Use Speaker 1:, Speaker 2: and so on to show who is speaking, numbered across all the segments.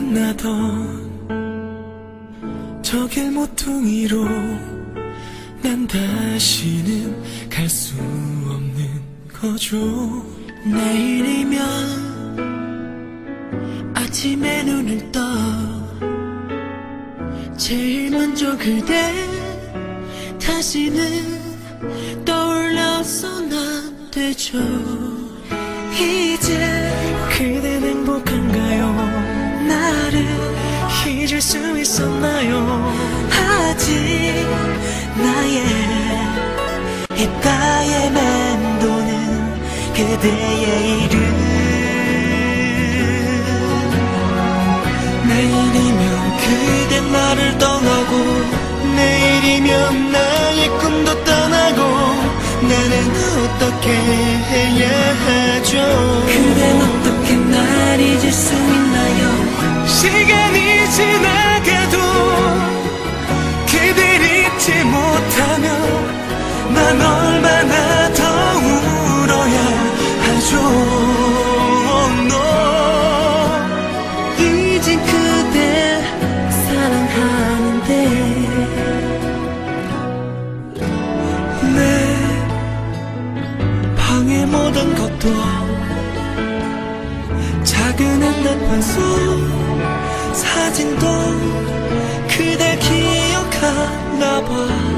Speaker 1: 만나던 저 길 모퉁이로 난 다시는 갈 수 없는 거죠. 내일이면 아침에 눈을 떠 제일 먼저 그대 다시는 떠올려서는 되죠. 이제 그댄 행복한가요? 나를 잊을 수 있었나요? 아직 나의 입가에 맴도는 그대의 이름. 내일이면 그댄 나를 떠나고 내일이면 나의 꿈도 떠나고 나는 어떻게 해야 하죠? 그댄 어떻게 날 잊을 수 있나요? 시간이 지나가도 그댈 잊지 못하면 난 얼마나 더 울어야 하죠? 너 이젠 그댈 사랑하는데 내 방의 모든 것도 작은 핸드폰 속 사진도 그댈 기억하나봐.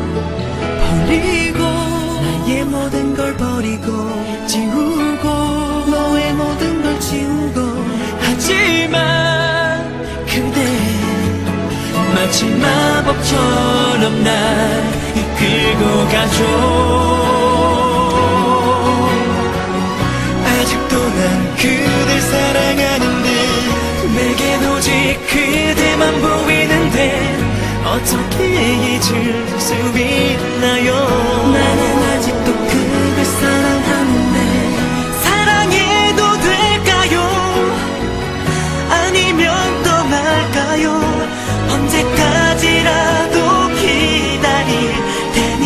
Speaker 1: 버리고 나의 모든 걸 버리고 지우고 너의 모든 걸 지우고 하지만 그대 마치 마법처럼 날 이끌고 가죠. 아직도 난 그댈 사랑하는데 내겐 오직 그대만 보이는데 어떻게 잊을 수 있나요? 나는 아직도 그댈 사랑하는데 사랑해도 될까요? 아니면 떠날까요? 언제까지라도 기다릴 테니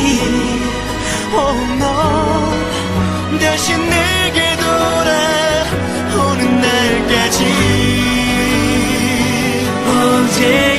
Speaker 1: 너 다시 내게 돌아오는 날까지. 어제